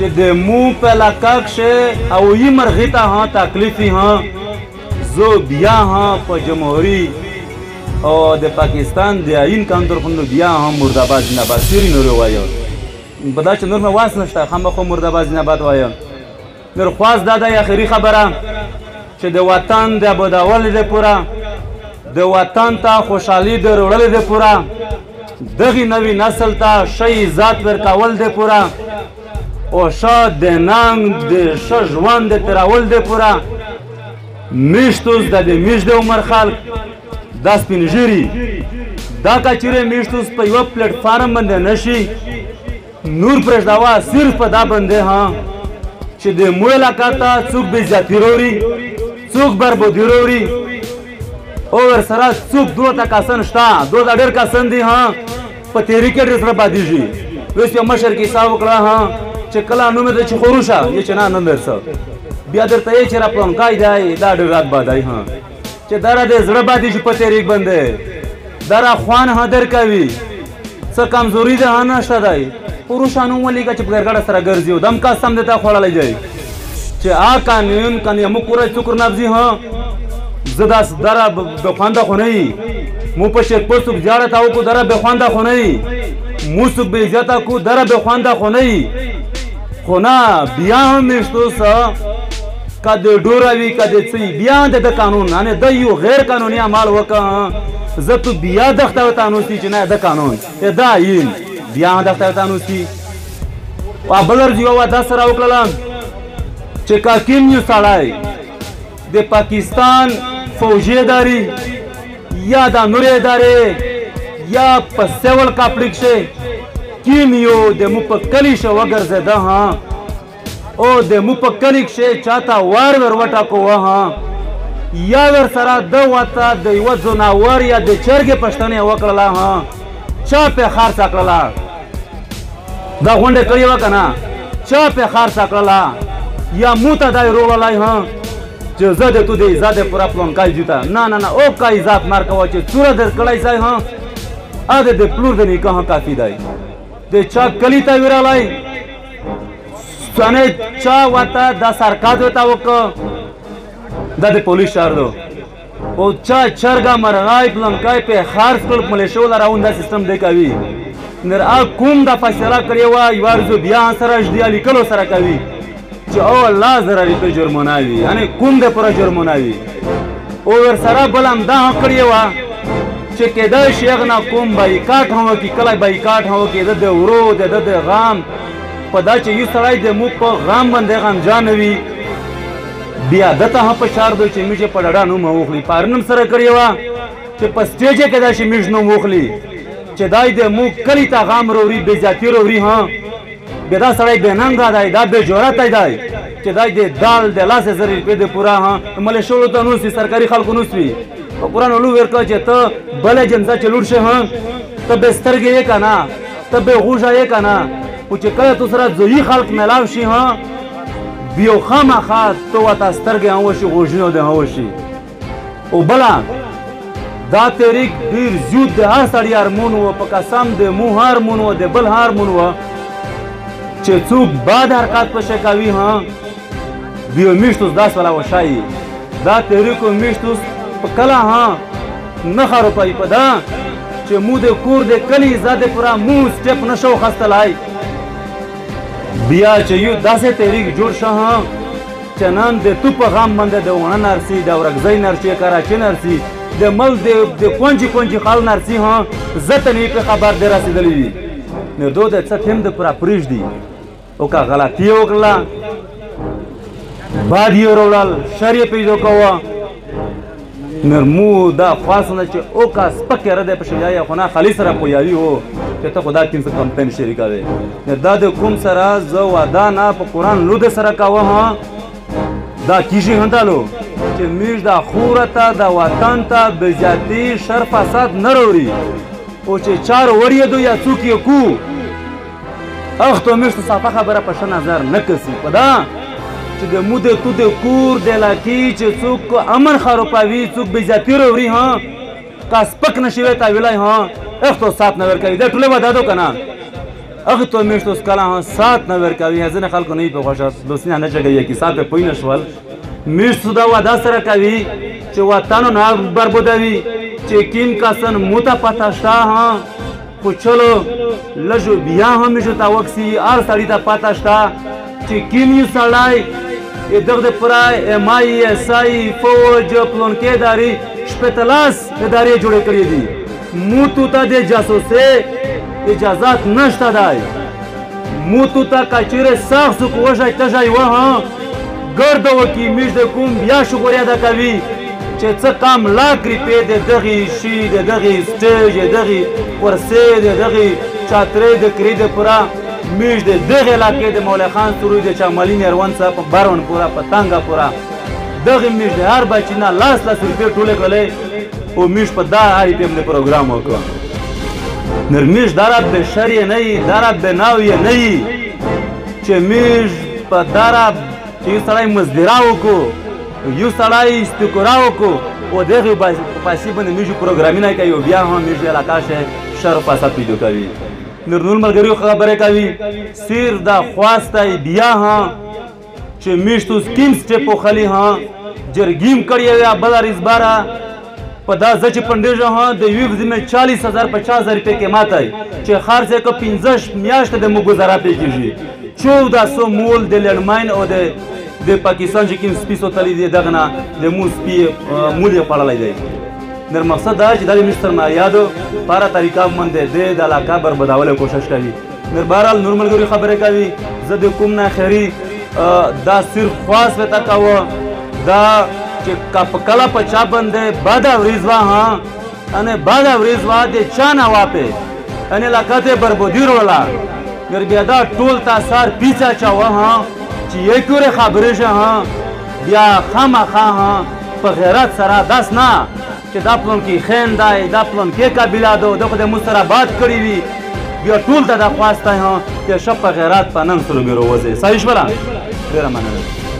چې د مو په علاقه کښې هوایي مرغۍ ته تکلیف وي زه بیا په جمهوري او د پاکستان د آیین قانون طرفونو بیا مرداباد زنده‌باد سیري نور ووایم په دا چې نور مې واس نشته خامخا مرداباد زنده‌باد وایم نور خواست دا ده اخري خبره چې د وطن د ابادولو دپاره د وطن ته خوشحالي د راوړلو دپاره دغې نوي نسل ته ښه عزت ورکول دپاره او ښه د ننګ د ښه ژوند د تېرولو دپاره میشتوس د میش د عمر خلک دا سپین ږیري دا که چیرې میشتوس په یوه پلیټفارم باندې نشي نور پرېږدوه صرف په دا باندې چې د مو علاقه ته څوک بېعزتي راوړي څوک بربادي راوړي او ورسره څوک دوه ته کسان شته دوه ته ډېر کسان دي په تېري کې ډېر سره بادېږي اوس یو مشر کیسه وکړه چې کله نوم یې چې خروشه یې چې نه نوم درڅه بیا درته یې چې را پلانکی دی دا ډېر رات بادی چې دا را د زړه بادي شي په تېریک باندې دا را خوان در کوي څه کمزوري ده نشته دی خروشه نوم ولیکه چې په ګرګړه سره ګرځي او دم قسم دې ته خوړلی دی چې قانون کنی مو کورای څوک نبزي زه داس دره بخوانده خو نه یي مو په شیرپور څوک زیاړه ته وکړو دره بخوانده خو نه یي مو څوک بېعزته کړو دره بخوانده خو نه یي خو نه بیا هم میشتوس که د ډوره وي که د څه بیا د ده قانون یعنې ده یو غیر قانوني عمل وکړه زه تو بیا دغته ورته انوسي چې نه ده قانون ده آیین بیا هم دغته ورته انوسي بل ورځ یوه دا سره وکړله چې که کوم یو سړی د پاکستان فوجي ادارې یا د نورې ادارې یا په سیول کاپړي کښې کوم یو د مو په کلي شه وګرځېده او د مو په کلي کښې چاته وار ور وټاکوه یا ورسره ده ورته د یوه ځناور یا د چرګې پښتنې وکړله چا پې خرڅه کړله دا غونډه کړې وه که نه چا پې خرڅه کړله یا مو ته دا یې روړلی چې زه د تو د عزت پوره پلانکی جوته نه نه نه او که عزت مار کوه چې څوره در کړی ځای د پلور د نیکه کافي دی د چا کلي ته ویرالی چا ورته دا سرکاز ورته وکړه دا د پولیس شهر دو او چا چرګه مرغۍ پلانکی پې خرڅ کړل ملیشو لراون دا سیستم دی کوي نر کوم دا فیصله کړې وه یوه ورځ بیا سره اشدیا لیکلو سره کوي چې او الله زره ریته جرمانه وي یعنې کوم د پوره جرمانه وي او ورسره بل هم دا هم کړې وه چې کېدای شي هغه نه کوم بایکاټ هم وکړي کله بایکاټ هم وکړي د ده ورو د ده د غم په دا چې یو سړی د مو په غم باندې غمجانه وي بیا ده ته هم فشار دی چې موږ یې په ډډه نوم واخلي پارنم سره کړې وه چې په سټیج یې کېدای شي موږ نوم واخلي چې دای د مو کلي ته غم راوړي بېعزتي راوړي بیا دا سړی بې ننګه دی دا بې جرته دی چې دای د دال د لاسې زرې روپۍ د پوره ملیشو ته نوس وي سرکاري خلکو نوس وي په قرآن علو ورکړه چې ته بله جنسه چې لوټ شې ته بې سترګې یې که نه ته بې غوږه یې که نه خو چې کله تو سره ځویي خلک میلاو شي بیا خامخا ته ورته سترګې هم وشي غوږونه دې هم وشي او بله دا تحریک ډېر زیات د هر سړي هارمون و په قسم د مو هارمون و د بل هارمون و چې څوک بد حرکات پشه کوي بیا میشتوس داس والا وشایي دا تحریکو میشتوس په کله نښه روپۍ په ده چې مو د کور د کلي عزت پوره مو سټپ نشو خستلی بیا چې یو داسې تحریک جوړ شه چې نن د تو په غم باندې د ونه نرسي د ورکزۍ نرسي کراچۍ نرسي د ملک د کونجي کونجي خال نرسي زه ته نه پې خبر دی رسېدلی وي نو دو د څه تیم د پوره پرېږدي او که غلطي یې وکړله باد یې وروړل شر یې پیدا کوه نو مو دا خواستنه چې او که سپک یې رده په شجایه خو نه خالي سره پویاوي و چې ته خو دا تیم سره کمپین شریکوې نو دا د کوم سره زه وعده نه په قرآن لو د سره کوه دا کیږي هندالو چې موږ دا خوره ته د وطن ته بېعزتي شر فساد نه راوړي او چې چار وړېدو یا څوک یې کو اخته موږ ته صافه خبره په ښه نظر نه کسي په دا چې د مو د تو د کور د علاقې چې څوک امن خرابوي څوک بېعزتي راوړي که سپک نشي وی ته ویلی اخته سات نه ورکوي دا ټوله به دا دو که نه هغه ته میشت اوس کله ها سات نه ورکوي ځینې خلکو نه وي په خوښه دوستي نه چګوي که سات په پوه نه شول میشت دا وعده سره کوي چې وطن نه بربادوي چې کیم کسن موته پته شته ها خو چلو لږ بیا هم میشو ته وکسي هر سړي ته پته شته چې کیم یو سړی دغه دپاره ایم آی ایس آی فوج پلونکې ادارې شپېته ادارې جوړې کړې دي موتو ته د جاسوسۍ اجازات نشته دی موتو ته که چیرې سخت څوک وژی تژی وهه ګرده وکړي میش د کوم بیا شکر ادا کوي چې څه کام لا کړي پې د دغې شي د دغې سټیج د دغې کرسۍ د دغې چاترۍ د کرې دپاره میش د دغې علاقې د مولی خان سروي د چمالي نیرون څخه په برون پوره په تنګه پوره دغې میش د هر بچي نه لاس روپۍ ټولې کړلې او میش په دا هرې ټیم د پروګرام وکړه نرمیش داره به شریع نهی داره به ناوی نهی چه میش پا داره چه یو سړی مزدرا وکو یو سړی استکرا وکو او دغه پاسی باندې میشو پروګرامینه کوي او بیا هم میشو علاقه شه شر پاسا پیدا کوي نور ملګریو خبره کوي سیر دا خواسته بیا هم چې میشتو سکیم سټپ خلی ها جرګیم کړی یا بل ریزباره په دا زه چې پنډېږم ها د یوې ورځې مې 40,000 50,000 روپۍ قیمت دی چې خرڅ یې که 15 میاشتې د مو ګزاره پرې کېږي 1400 مول د لینډماین او د پاکستان چې کوم سپي سوتلی دی دغه نه د مو سپي مول یې خوړلی دی نر مقصد دا چې دا د مونږ سرمایه‌یادو په هره طریقه باندې د علاقه بربادولو کوشش کوي نر بهرحال نور ملګري خبرې کوي زه د کوم نه خیري دا صرف خواص ورته کوه دا چې کله په چا باندې بده ورځ وه ها انې بده ورځ وه د چا نه واپې انې علاقه ته بربادي وروړله نر بیا دا ټول تا سار پیچه اچوه ها چې یک ورې خبرې شه ها بیا خامخا ها په غیرت سره داس نه چې دا پلونکي خین دی دا پلونکي قبیله ده د خو د موږ سره باد کړي وي بیا ټول ته دا خواستی ها چې ښه په غیرت په نن سره بې راوځي صحیح شوله ډېره مننه